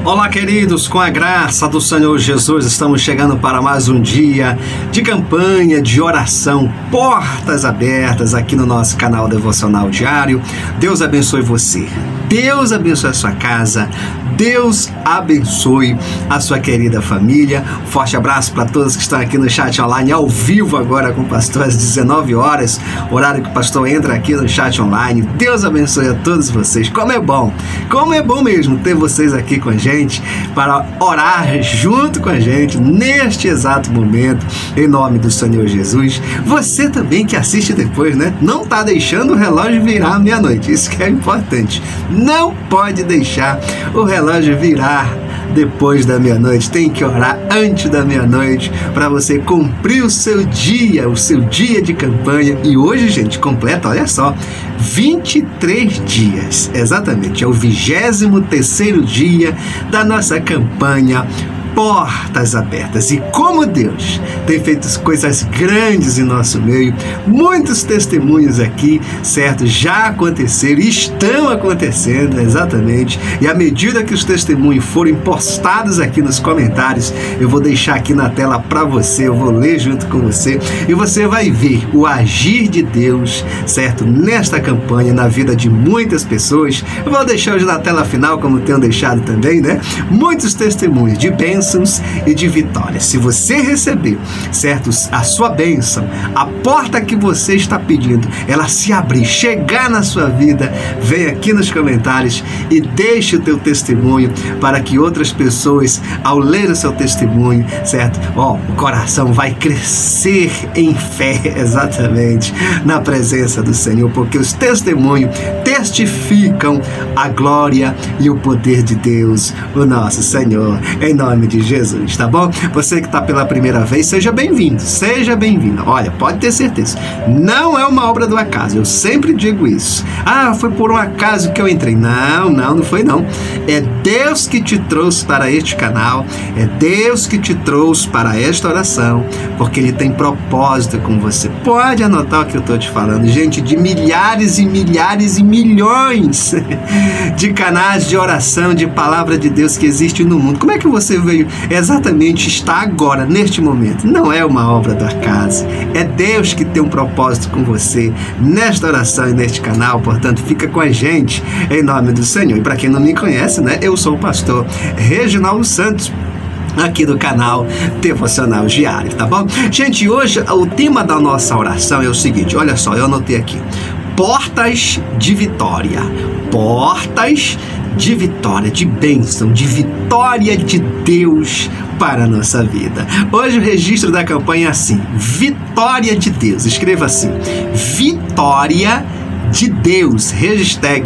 Olá, queridos, com a graça do Senhor Jesus, estamos chegando para mais um dia de campanha, de oração, portas abertas aqui no nosso canal Devocional Diário. Deus abençoe você, Deus abençoe a sua casa, Deus abençoe a sua querida família. Forte abraço para todos que estão aqui no chat online, ao vivo agora com o pastor às 19 horas, horário que o pastor entra aqui no chat online. Deus abençoe a todos vocês. Como é bom mesmo ter vocês aqui com a gente, para orar junto com a gente neste exato momento, em nome do Senhor Jesus. Você também que assiste depois, né? Não tá deixando o relógio virar meia-noite, isso que é importante. Não pode deixar o relógio virar depois da meia-noite, tem que orar antes da meia-noite para você cumprir o seu dia de campanha. E hoje, gente, completa, olha só, 23 dias, exatamente, é o 23º dia da nossa campanha Portas Abertas. E como Deus tem feito coisas grandes em nosso meio, muitos testemunhos aqui, certo? Já aconteceram, estão acontecendo, exatamente. E à medida que os testemunhos forem postados aqui nos comentários, eu vou deixar aqui na tela para você, eu vou ler junto com você, e você vai ver o agir de Deus, certo? Nesta campanha, na vida de muitas pessoas. Eu vou deixar hoje na tela final, como tenho deixado também, né? Muitos testemunhos de bênçãos e de vitórias. Se você receber, certo, a sua bênção, a porta que você está pedindo, ela se abrir, chegar na sua vida, vem aqui nos comentários e deixe o teu testemunho para que outras pessoas, ao ler o seu testemunho, certo, o coração vai crescer em fé, exatamente, na presença do Senhor, porque os testemunhos testificam a glória e o poder de Deus, o nosso Senhor, em nome de Jesus, tá bom? Você que está pela primeira vez, seja bem-vindo, seja bem-vinda. Olha, pode ter certeza, não é uma obra do acaso, eu sempre digo isso. Ah, foi por um acaso que eu entrei. Não foi não. É Deus que te trouxe para este canal, é Deus que te trouxe para esta oração, porque Ele tem propósito com você. Pode anotar o que eu estou te falando, gente, de milhares e milhares e milhões de canais de oração, de palavra de Deus que existe no mundo. Como é que você veio exatamente estar agora, neste momento? Não é uma obra do acaso, é Deus que tem um propósito com você nesta oração e neste canal. Portanto, fica com a gente em nome do Senhor. E para quem não me conhece, né, eu sou o pastor Reginaldo Santos, aqui do canal Devocional Diário, tá bom? Gente, hoje o tema da nossa oração é o seguinte, olha só, eu anotei aqui: portas de vitória, portas de vitória, de bênção, de vitória de Deus para a nossa vida. Hoje o registro da campanha é assim: vitória de Deus. Escreva assim: vitória de Deus, hashtag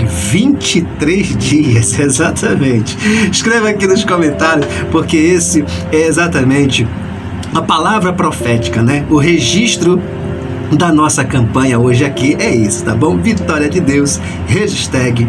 23 dias, exatamente. Escreva aqui nos comentários, porque esse é exatamente a palavra profética, né? O registro da nossa campanha hoje aqui é isso, tá bom? Vitória de Deus, hashtag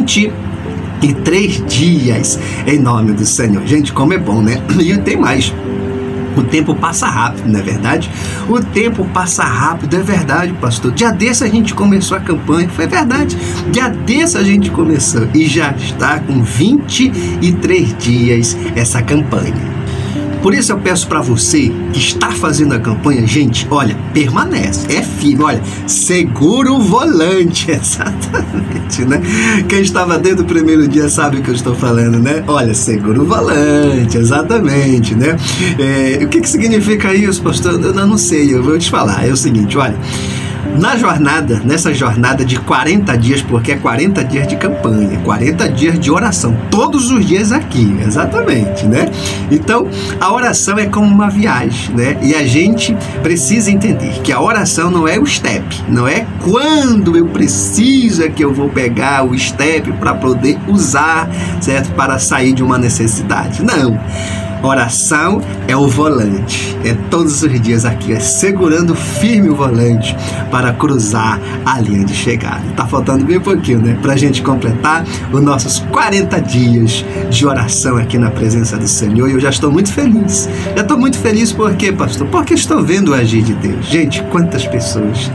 23 dias, em nome do Senhor. Gente, como é bom, né? E tem mais. O tempo passa rápido, não é verdade? O tempo passa rápido, é verdade, pastor. Dia desse a gente começou a campanha, foi verdade. Dia desse a gente começou e já está com 23 dias essa campanha. Por isso eu peço para você que está fazendo a campanha, gente, olha, permanece, é firme, olha, segura o volante, exatamente, né? Quem estava desde o primeiro dia sabe o que eu estou falando, né? Olha, segura o volante, exatamente, né? O que significa isso, pastor? Eu não sei, eu vou te falar, é o seguinte, olha, nessa jornada de 40 dias, porque é 40 dias de campanha, 40 dias de oração, todos os dias aqui, exatamente, né? Então, a oração é como uma viagem, né? E a gente precisa entender que a oração não é o step, não é quando eu preciso é que eu vou pegar o step para poder usar, certo? Para sair de uma necessidade, não. Oração é o volante, é todos os dias aqui, é segurando firme o volante para cruzar a linha de chegada. Tá faltando bem pouquinho, né? Pra gente completar os nossos 40 dias de oração aqui na presença do Senhor. E eu já estou muito feliz. Já estou muito feliz por quê, pastor? Porque estou vendo o agir de Deus. Gente, quantas pessoas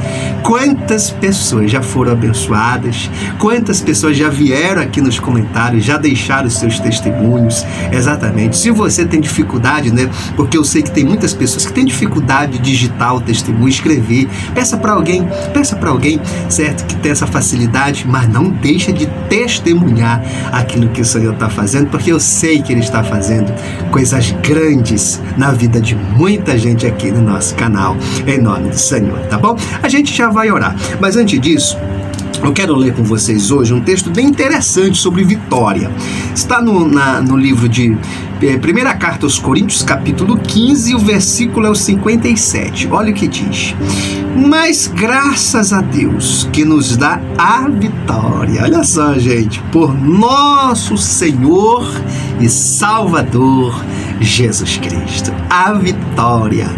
já foram abençoadas, quantas pessoas já vieram aqui nos comentários, já deixaram os seus testemunhos. Exatamente. Se você tem dificuldade, né? Porque eu sei que tem muitas pessoas que têm dificuldade de digitar o testemunho, escrever. Peça para alguém, certo? Que tem essa facilidade, mas não deixa de testemunhar aquilo que o Senhor está fazendo, porque eu sei que Ele está fazendo coisas grandes na vida de muita gente aqui no nosso canal, em nome do Senhor, tá bom? A gente já vai orar, mas antes disso, eu quero ler com vocês hoje um texto bem interessante sobre vitória. Está no livro de Primeira Carta aos Coríntios, capítulo 15, o versículo é o 57. Olha o que diz. Mas graças a Deus que nos dá a vitória. Olha só, gente, por nosso Senhor e Salvador Jesus Cristo. A vitória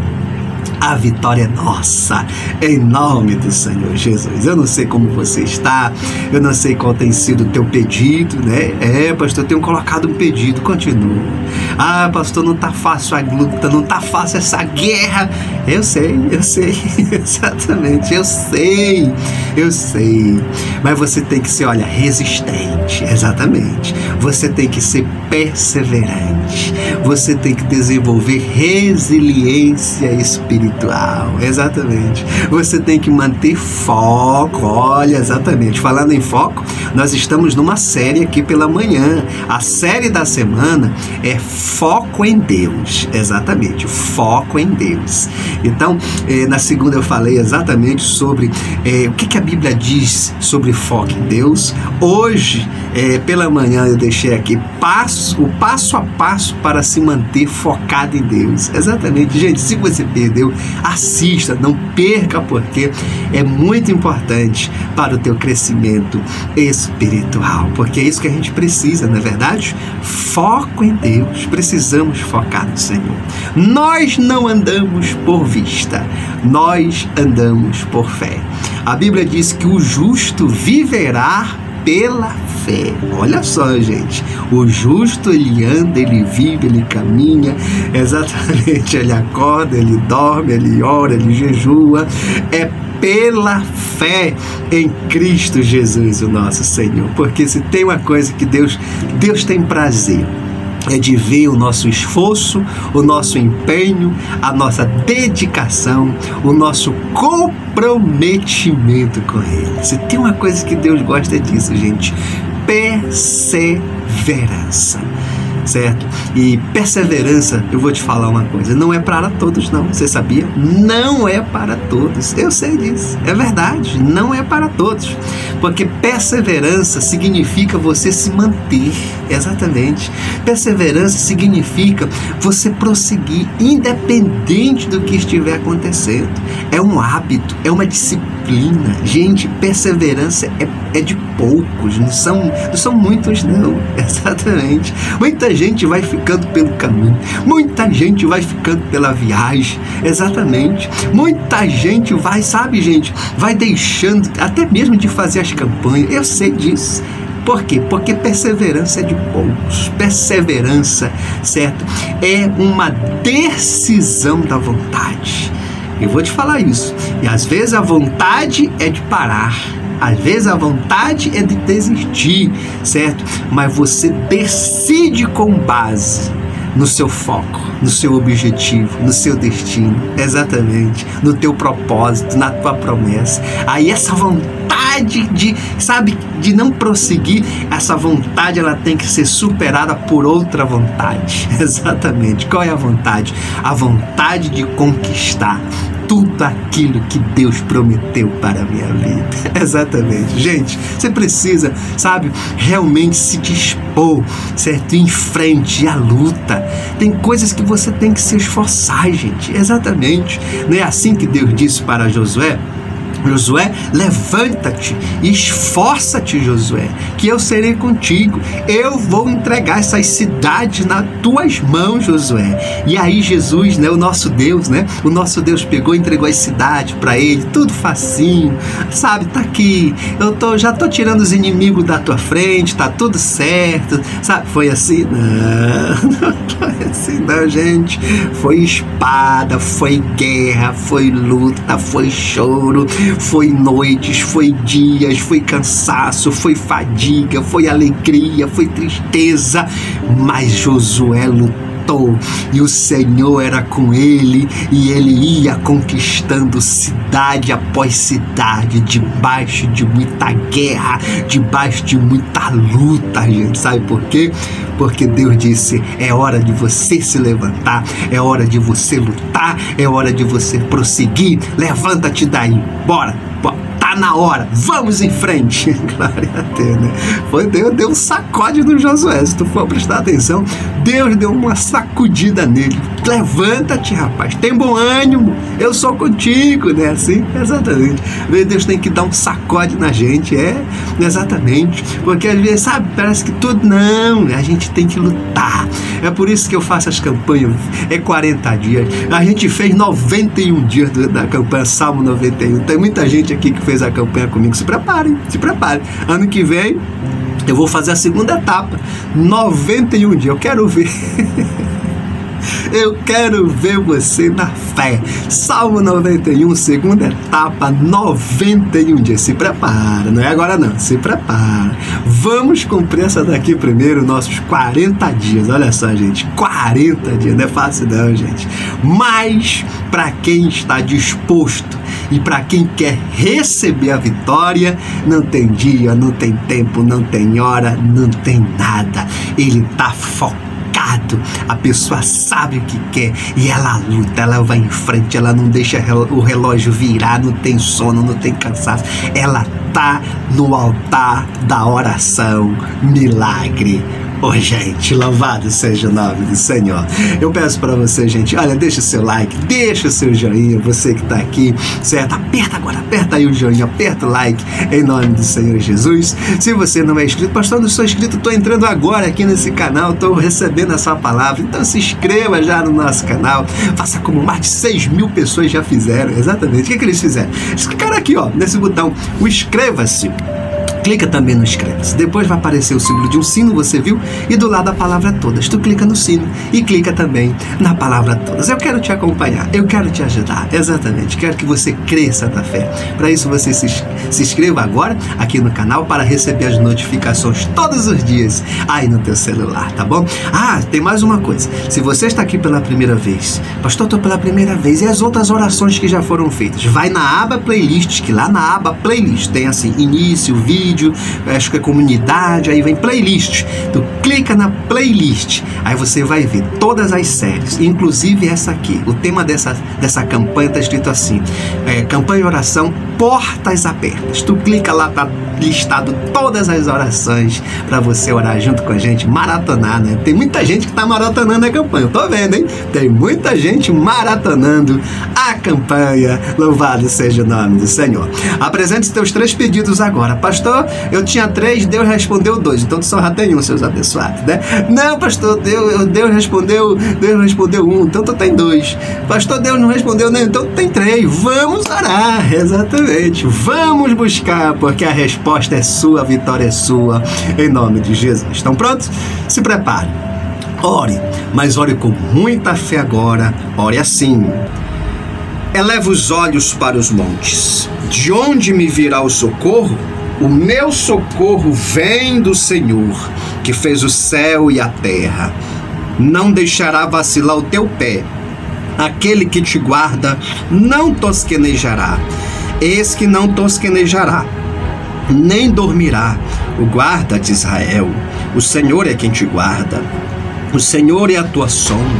é nossa, em nome do Senhor Jesus. Eu não sei como você está, eu não sei qual tem sido o teu pedido, né? Pastor, eu tenho colocado um pedido, continua. Pastor, não tá fácil a luta, não tá fácil essa guerra. Eu sei, exatamente, eu sei. Mas você tem que ser, olha, resistente, exatamente. Você tem que ser perseverante. Você tem que desenvolver resiliência espiritual. Exatamente. Você tem que manter foco. Olha, exatamente. Falando em foco, nós estamos numa série aqui pela manhã. A série da semana é Foco em Deus. Exatamente, foco em Deus. Então, na segunda eu falei exatamente sobre o que a Bíblia diz sobre foco em Deus. Hoje, pela manhã, eu deixei aqui o passo a passo para se manter focado em Deus. Exatamente. Gente, se você perdeu, assista, não perca, porque é muito importante para o teu crescimento espiritual, porque é isso que a gente precisa, não é verdade? Foco em Deus, precisamos focar no Senhor. Nós não andamos por vista, nós andamos por fé. A Bíblia diz que o justo viverá pela fé. Olha só, gente, o justo, ele anda, ele vive, ele caminha, exatamente, ele acorda, ele dorme, ele ora, ele jejua, é pela fé em Cristo Jesus, o nosso Senhor, porque se tem uma coisa que Deus tem prazer, é de ver o nosso esforço, o nosso empenho, a nossa dedicação, o nosso comprometimento com Ele. Se tem uma coisa que Deus gosta disso, gente, perseverança. Certo? E perseverança, eu vou te falar uma coisa, não é para todos não, você sabia? Não é para todos, eu sei disso, é verdade, não é para todos, porque perseverança significa você se manter, exatamente, perseverança significa você prosseguir, independente do que estiver acontecendo, é um hábito, é uma disciplina, gente, perseverança é de poucos, não são muitos não, exatamente, muita gente vai ficando pelo caminho, muita gente vai ficando pela viagem, exatamente, muita gente vai, sabe, gente, vai deixando até mesmo de fazer as campanhas, eu sei disso. Por quê? Porque perseverança é de poucos. Perseverança, certo? É uma decisão da vontade. Eu vou te falar isso. E às vezes a vontade é de parar. Às vezes a vontade é de desistir, certo? Mas você decide com base no seu foco, no seu objetivo, no seu destino, exatamente, no teu propósito, na tua promessa. Aí essa vontade de não prosseguir, essa vontade ela tem que ser superada por outra vontade. Exatamente. Qual é a vontade? A vontade de conquistar tudo aquilo que Deus prometeu para a minha vida. Exatamente. Gente, você precisa, sabe, realmente se dispor, certo? Em frente à luta. Tem coisas que você tem que se esforçar, gente. Exatamente. Não é assim que Deus disse para Josué? Josué, levanta-te, esforça-te, Josué, que eu serei contigo. Eu vou entregar essas cidades nas tuas mãos, Josué. E aí Jesus, né, o nosso Deus, pegou e entregou as cidades para ele, tudo facinho, sabe? Tá aqui, já tô tirando os inimigos da tua frente, tá tudo certo, sabe? Foi assim? Não foi assim não, gente. Foi espada, foi guerra, foi luta, foi choro, foi noites, foi dias, foi cansaço, foi fadiga, foi alegria, foi tristeza, mas Josué lutou e o Senhor era com ele e ele ia conquistando cidade após cidade, debaixo de muita guerra, debaixo de muita luta, gente. Sabe por quê? Porque Deus disse, é hora de você se levantar, é hora de você lutar, é hora de você prosseguir, levanta-te daí, bora, tá na hora, vamos em frente. Glória a Deus, né? Deus deu um sacode no Josué, se tu for prestar atenção, Deus deu uma sacudida nele. Levanta-te, rapaz, tem bom ânimo, eu sou contigo, né? Assim, exatamente. Deus tem que dar um sacode na gente, exatamente, porque às vezes, sabe, parece que tudo, não, a gente tem que lutar. É por isso que eu faço as campanhas, 40 dias, a gente fez 91 dias da campanha Salmo 91, tem muita gente aqui que fez a campanha comigo, se preparem, ano que vem eu vou fazer a segunda etapa, 91 dias, eu quero ver. Eu quero ver você na fé. Salmo 91, segunda etapa, 91 dias. Se prepara, não é agora não, se prepara. Vamos cumprir essa daqui primeiro, nossos 40 dias. Olha só, gente, 40 dias, não é fácil não, gente. Mas para quem está disposto e para quem quer receber a vitória, não tem dia, não tem tempo, não tem hora, não tem nada. Ele está focado. A pessoa sabe o que quer e ela luta, ela vai em frente, ela não deixa o relógio virar, não tem sono, não tem cansaço, ela tá no altar da oração. Milagre. Gente, louvado seja o nome do Senhor. Eu peço para você, gente, olha, deixa o seu like, deixa o seu joinha, você que está aqui, certo? Aperta aí o joinha, aperta o like, em nome do Senhor Jesus. Se você não é inscrito, pastor, não sou inscrito, estou entrando agora aqui nesse canal, estou recebendo essa palavra, então se inscreva já no nosso canal, faça como mais de 6.000 pessoas já fizeram, exatamente. O que eles fizeram? Eles clicaram aqui, ó, nesse botão, o inscreva-se. Clica também no inscreva-se. Depois vai aparecer o símbolo de um sino, você viu? E do lado a palavra todas. Tu clica no sino e clica também na palavra todas. Eu quero te acompanhar, eu quero te ajudar. Exatamente. Quero que você cresça na fé. Para isso você se inscreva agora aqui no canal para receber as notificações todos os dias aí no teu celular, tá bom? Tem mais uma coisa. Se você está aqui pela primeira vez, pastor, estou pela primeira vez, e as outras orações que já foram feitas? Vai na aba playlist, que lá na aba playlist tem assim, início, vídeo, acho que é comunidade, aí vem playlist. Tu clica na playlist, aí você vai ver todas as séries, inclusive essa aqui. O tema dessa campanha está escrito assim, campanha de oração Portas Abertas. Tu clica lá, tá listado todas as orações para você orar junto com a gente, maratonar, né? Tem muita gente que tá maratonando a campanha, eu tô vendo, hein? Tem muita gente maratonando a campanha. Louvado seja o nome do Senhor. Apresente os teus 3 pedidos agora. Pastor, eu tinha 3, Deus respondeu 2, então tu só já tem 1, seus abençoados, né? Não, pastor, Deus respondeu 1, então tu tem 2. Pastor, Deus não respondeu nem, então tu tem 3. Vamos orar, exatamente. Vamos buscar, porque a resposta é sua, a vitória é sua, em nome de Jesus. Estão prontos? Se prepare. Ore, mas ore com muita fé agora. Ore assim. Eleva os olhos para os montes. De onde me virá o socorro? O meu socorro vem do Senhor, que fez o céu e a terra. Não deixará vacilar o teu pé. Aquele que te guarda não tosquenejará. Eis que não tosquenejará, nem dormirá o guarda de Israel. O Senhor é quem te guarda. O Senhor é a tua sombra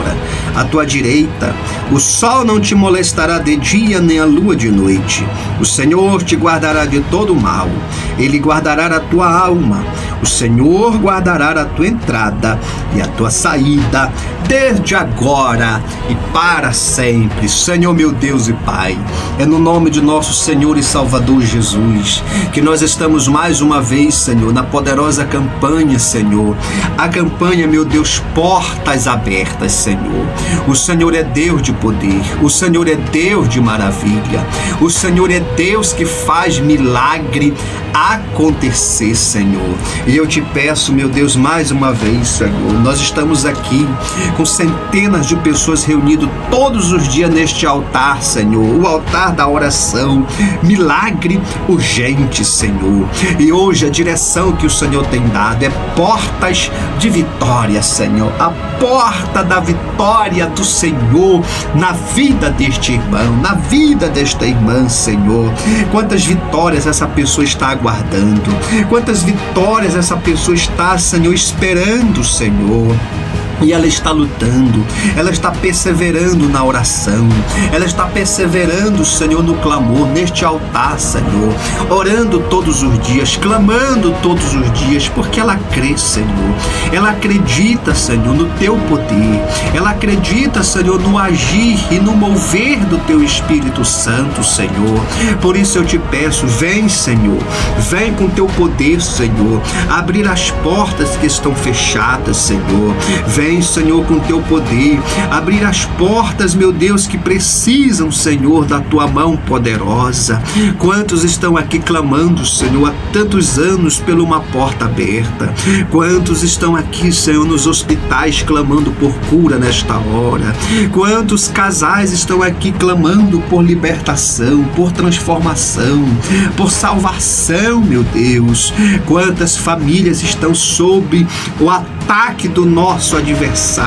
à tua direita. O sol não te molestará de dia, nem a lua de noite. O Senhor te guardará de todo mal. Ele guardará a tua alma. O Senhor guardará a tua entrada e a tua saída, desde agora e para sempre. Senhor, meu Deus e Pai, é no nome de nosso Senhor e Salvador Jesus que nós estamos mais uma vez, Senhor, na poderosa campanha, Senhor. A campanha, meu Deus, portas abertas, Senhor. O Senhor é Deus de poder. O Senhor é Deus de maravilha. O Senhor é Deus que faz milagre acontecer, Senhor. E eu te peço, meu Deus, mais uma vez, Senhor, nós estamos aqui com centenas de pessoas reunidas todos os dias neste altar, Senhor, o altar da oração, milagre urgente, Senhor. E hoje a direção que o Senhor tem dado é portas de vitória, Senhor, a porta da vitória do Senhor na vida deste irmão, na vida desta irmã, Senhor. Quantas vitórias essa pessoa está aguardando, quantas vitórias essa pessoa está, Senhor, esperando, Senhor. E ela está lutando, ela está perseverando na oração, ela está perseverando, Senhor, no clamor, neste altar, Senhor, orando todos os dias, clamando todos os dias, porque ela crê, Senhor, ela acredita, Senhor, no teu poder, ela acredita, Senhor, no agir e no mover do teu Espírito Santo, Senhor. Por isso eu te peço, vem, Senhor, vem com teu poder, Senhor, abrir as portas que estão fechadas, Senhor. Vem, Senhor, com teu poder, abrir as portas, meu Deus, que precisam, Senhor, da tua mão poderosa. Quantos estão aqui clamando, Senhor, há tantos anos por uma porta aberta? Quantos estão aqui, Senhor, nos hospitais clamando por cura nesta hora? Quantos casais estão aqui clamando por libertação, por transformação, por salvação, meu Deus? Quantas famílias estão sob o ataque do nosso adversário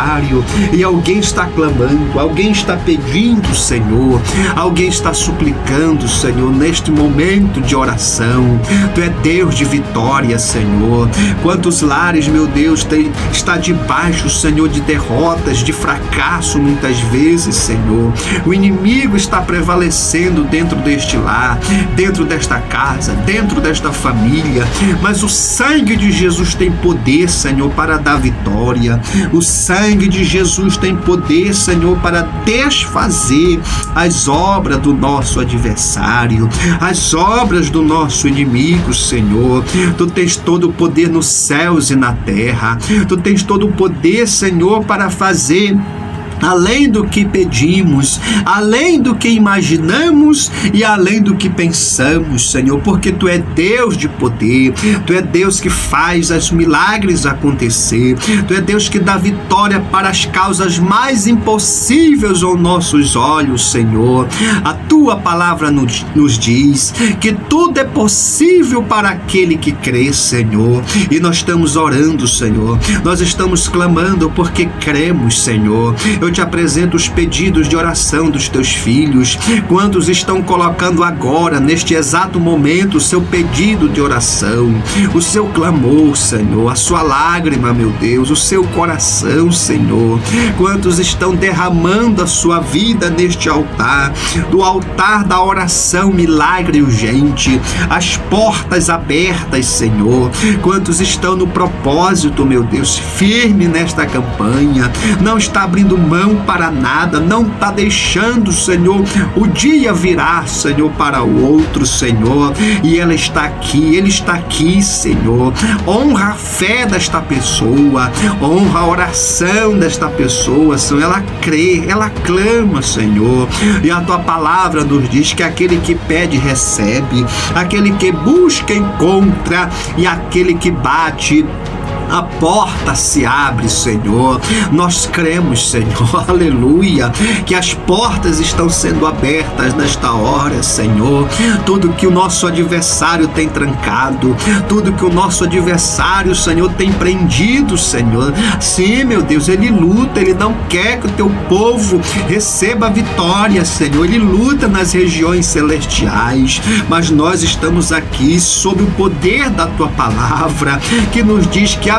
e alguém está clamando, alguém está pedindo, Senhor, alguém está suplicando, Senhor, neste momento de oração. Tu é Deus de vitória, Senhor. Quantos lares, meu Deus, está debaixo, Senhor, de derrotas, de fracasso muitas vezes, Senhor. O inimigo está prevalecendo dentro deste lar, dentro desta casa, dentro desta família, mas o sangue de Jesus tem poder, Senhor, para dar vitória. O sangue de Jesus tem poder, Senhor, para desfazer as obras do nosso adversário, as obras do nosso inimigo, Senhor. Tu tens todo o poder nos céus e na terra. Tu tens todo o poder, Senhor, para fazer além do que pedimos, além do que imaginamos e além do que pensamos, Senhor, porque Tu é Deus de poder, Tu é Deus que faz os milagres acontecer, Tu é Deus que dá vitória para as causas mais impossíveis aos nossos olhos, Senhor. A Tua palavra nos diz que tudo é possível para aquele que crê, Senhor, e nós estamos orando, Senhor, nós estamos clamando porque cremos, Senhor. Eu te apresento os pedidos de oração dos teus filhos. Quantos estão colocando agora, neste exato momento, o seu pedido de oração, o seu clamor, Senhor, a sua lágrima, meu Deus, o seu coração, Senhor. Quantos estão derramando a sua vida neste altar, do altar da oração, milagre urgente, as portas abertas, Senhor. Quantos estão no propósito, meu Deus, firme nesta campanha, não está abrindo mão para nada, não está deixando, Senhor, o dia virar, Senhor, para o outro, Senhor, e ela está aqui, ele está aqui, Senhor. Honra a fé desta pessoa, honra a oração desta pessoa, Senhor. Ela crê, ela clama, Senhor, e a Tua palavra nos diz que aquele que pede recebe, aquele que busca encontra, e aquele que bate a porta se abre, Senhor. Nós cremos, Senhor, aleluia, que as portas estão sendo abertas nesta hora, Senhor. Tudo que o nosso adversário tem trancado, tudo que o nosso adversário, Senhor, tem prendido, Senhor. Sim, meu Deus, ele luta, ele não quer que o teu povo receba vitória, Senhor. Ele luta nas regiões celestiais, mas nós estamos aqui sob o poder da Tua palavra, que nos diz que a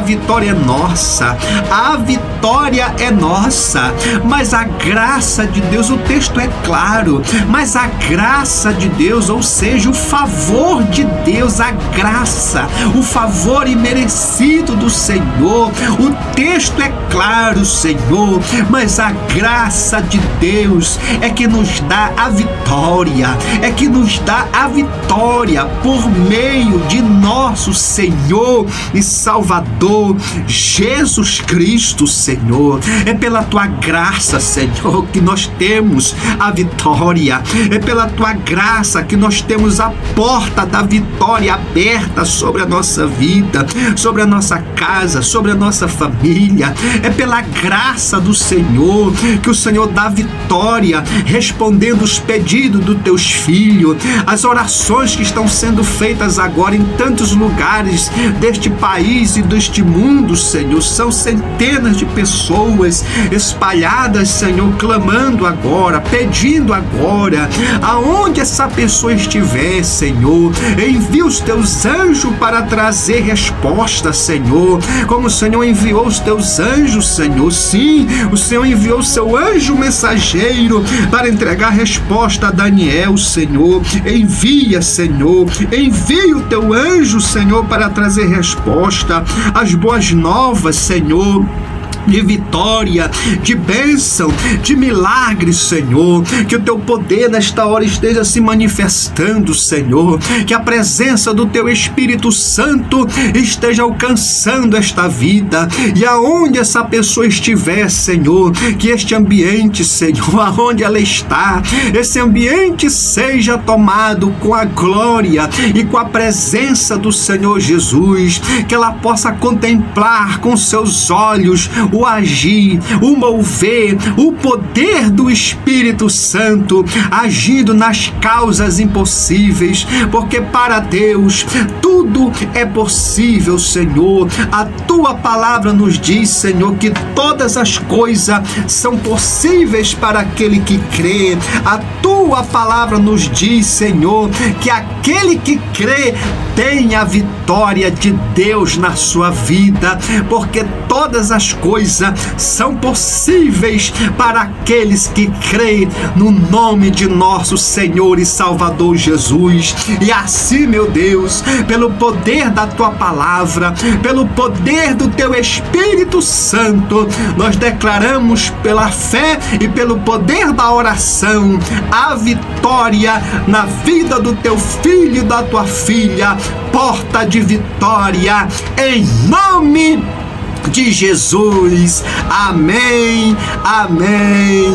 vitória é nossa, a vitória é nossa, mas a graça de Deus, o texto é claro, mas a graça de Deus, ou seja, o favor de Deus, a graça, o favor imerecido do Senhor, o texto é claro, Senhor, mas a graça de Deus é que nos dá a vitória, é que nos dá a vitória por meio de nosso Senhor e Salvador Jesus Cristo, Senhor. É pela tua graça, Senhor, que nós temos a vitória, é pela tua graça que nós temos a porta da vitória aberta sobre a nossa vida, sobre a nossa casa, sobre a nossa família. É pela graça do Senhor que o Senhor dá vitória, respondendo os pedidos dos teus filhos, as orações que estão sendo feitas agora em tantos lugares deste país e deste mundo, Senhor. São centenas de pessoas espalhadas, Senhor, clamando agora, pedindo agora. Aonde essa pessoa estiver, Senhor, envia os teus anjos para trazer resposta, Senhor, como o Senhor enviou os teus anjos, Senhor. Sim, o Senhor enviou o seu anjo mensageiro para entregar resposta a Daniel, Senhor. Envia, Senhor, envia o teu anjo, Senhor, para trazer resposta, as boas novas, Senhor, de vitória, de bênção, de milagre, Senhor. Que o teu poder nesta hora esteja se manifestando, Senhor. Que a presença do teu Espírito Santo esteja alcançando esta vida. E aonde essa pessoa estiver, Senhor, que este ambiente, Senhor, aonde ela está, esse ambiente seja tomado com a glória e com a presença do Senhor Jesus. Que ela possa contemplar com seus olhos o agir, o mover, o poder do Espírito Santo agindo nas causas impossíveis, porque para Deus tudo é possível, Senhor. A tua palavra nos diz, Senhor, que todas as coisas são possíveis para aquele que crê. A tua palavra nos diz, Senhor, que aquele que crê tem a vitória de Deus na sua vida, porque todas as coisas são possíveis para aqueles que creem no nome de nosso Senhor e Salvador Jesus. E assim, meu Deus, pelo poder da tua palavra, pelo poder do teu Espírito Santo, nós declaramos pela fé e pelo poder da oração a vitória na vida do teu filho e da tua filha. Porta de vitória em nome de Jesus. Amém, amém,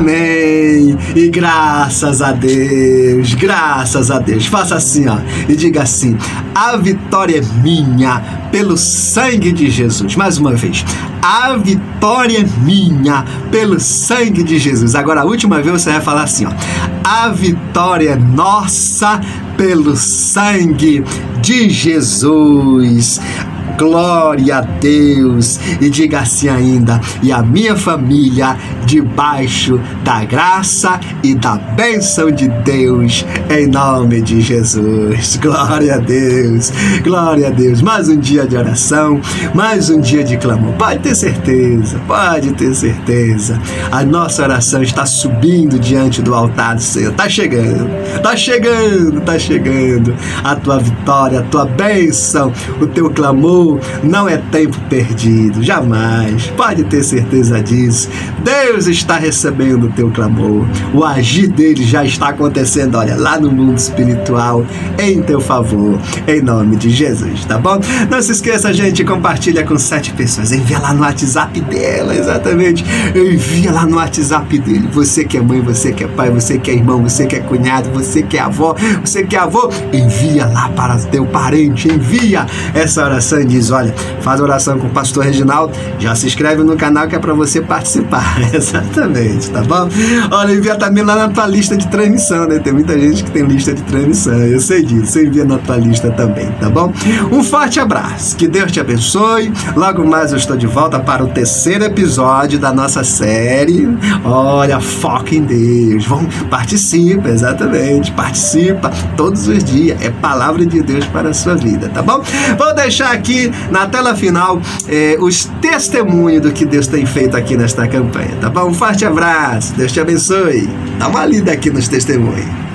amém. E graças a Deus, graças a Deus. Faça assim, ó, e diga assim: a vitória é minha pelo sangue de Jesus. Mais uma vez: a vitória é minha pelo sangue de Jesus. Agora, a última vez você vai falar assim, ó: a vitória é nossa pelo sangue de Jesus. Glória a Deus. E diga assim ainda: e a minha família debaixo da graça e da bênção de Deus, em nome de Jesus. Glória a Deus, glória a Deus. Mais um dia de oração, mais um dia de clamor. Pode ter certeza, pode ter certeza, a nossa oração está subindo diante do altar do Senhor. Está chegando, está chegando, está chegando a tua vitória, a tua bênção, o teu clamor. Não é tempo perdido, jamais. Pode ter certeza disso. Deus está recebendo o teu clamor. O agir dele já está acontecendo, olha, lá no mundo espiritual, em teu favor, em nome de Jesus, tá bom? Não se esqueça, gente, compartilha com 7 pessoas. Envia lá no WhatsApp dela, exatamente. Envia lá no WhatsApp dele. Você que é mãe, você que é pai, você que é irmão, você que é cunhado, você que é avó, você que é avô, envia lá para teu parente. Envia essa oração e diz: olha, faz oração com o pastor Reginaldo, já se inscreve no canal que é para você participar. Exatamente, tá bom? Olha, envia também lá na tua lista de transmissão, né? Tem muita gente que tem lista de transmissão, eu sei disso. Você envia na tua lista também, tá bom? Um forte abraço, que Deus te abençoe. Logo mais eu estou de volta para o 3º episódio da nossa série. Olha, foca em Deus. Vamos, participa, exatamente, participa todos os dias. É palavra de Deus para a sua vida, tá bom? Vou deixar aqui aqui na tela final os testemunhos do que Deus tem feito aqui nesta campanha, tá bom? Um forte abraço, Deus te abençoe. Dá uma lida aqui nos testemunhos.